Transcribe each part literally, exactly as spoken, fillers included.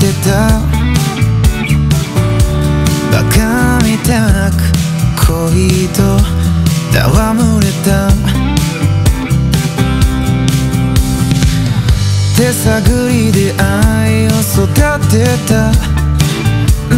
ってたバカみたく恋と戯れた手探りで愛を育てた、うん、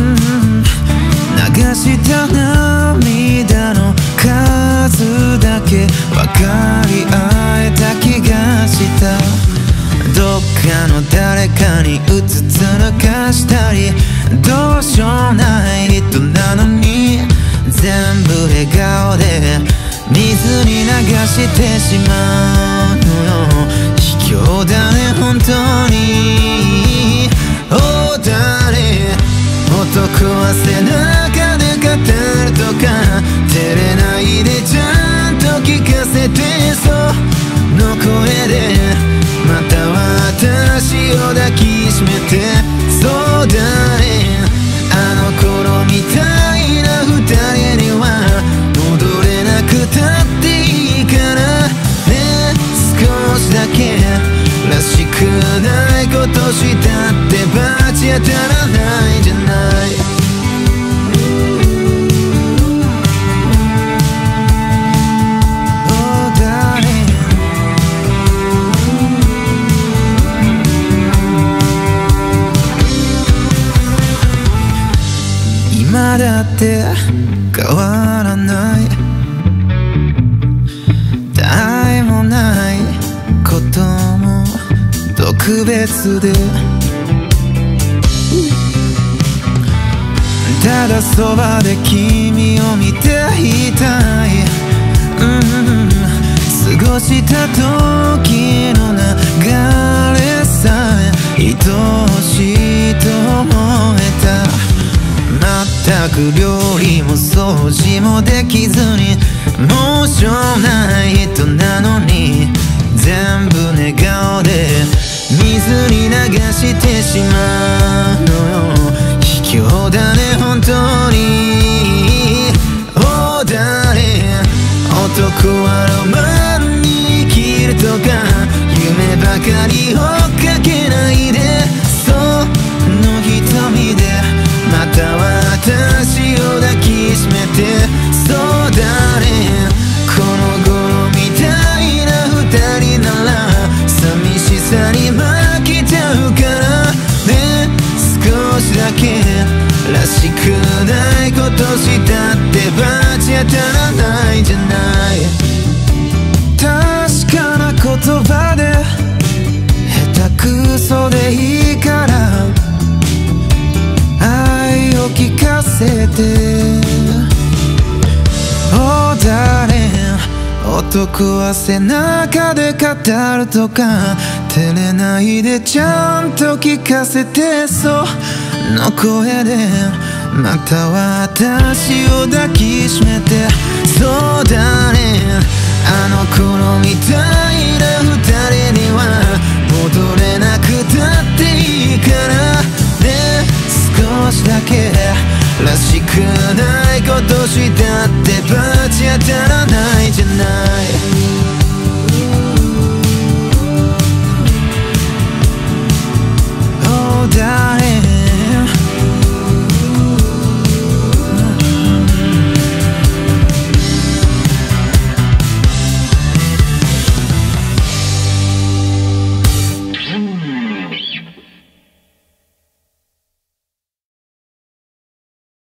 流した涙の数だけ分かり合えた気がした。どっかの誰かにうつつ抜かしたりどうしようもない人なのに全部笑顔で水に流してしまうのよ。卑怯だね本当に。おだね男は背中で語るとか照れないでちゃんと聞かせてそうの声でまた私を抱きしめて。そうだねあの頃みたいな二人には戻れなくたっていいからね。少しだけらしくないことしたって罰当たらないじゃない。今だって変わらない他愛もないことも特別でただそばで君を見ていたい、うん、過ごした時の流れさえ愛おしいと思えた。全く料理も掃除もできずにもうしょうもない人なのに全部笑顔で水に流してしまうのよ。卑怯だね本当に。おだね男はロマンに生きるとか夢ばかり追っかけないでその瞳でまた私を抱きしめて。そうだねこの頃みたいな二人なら寂しさに負けちゃうからね。少しだけらしくないことしたって罰当たらないじゃない。確かな言葉で下手くそでいいから愛を聞かせて。おだね男は背中で語るとか照れないでちゃんと聞かせてそうの声でまた私を抱きしめて。そうだねあの頃みたいな二